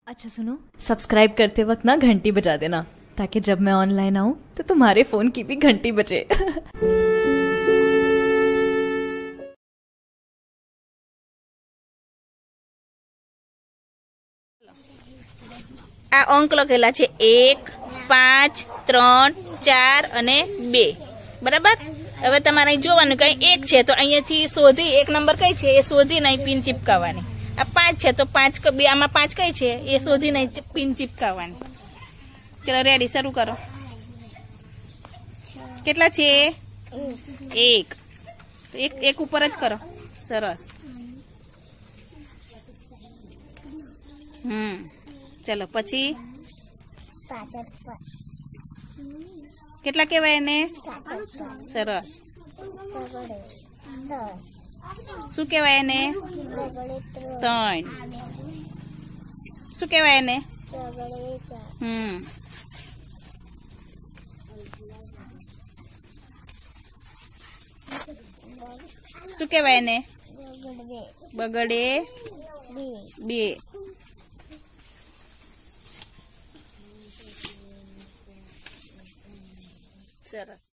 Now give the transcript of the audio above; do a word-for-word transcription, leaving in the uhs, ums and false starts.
अच्छा सुनो, सब्सक्राइब करते वक्त ना घंटी बजा देना ताकि जब मैं ऑनलाइन आऊं तो तुम्हारे फोन की भी घंटी बजे। आ अंक लखेला छे एक पांच त्रण चार अने बे बराबर। हवे तमारे जोवानुं कई एक छे तो अहींयाथी शोधी एक नंबर कई छे ए शोधीने અહીં पिन चिपकावવાની। आ पांच छे तो पांच बे आमां पांच कई छे ए शोधीने અહીં पिन चिपकावવાની। चलो रेडी शुरू करो। केटला छे? एक। तो एक एक ऊपर ज करो। सरस। हम्म चलो पछी केटला कहेवाय ने? सरस। शू कहेवाय ने? त्रण। शू कहेवाय ने? हम्म शू कहेवाय ने? बगड़े बे। सरस।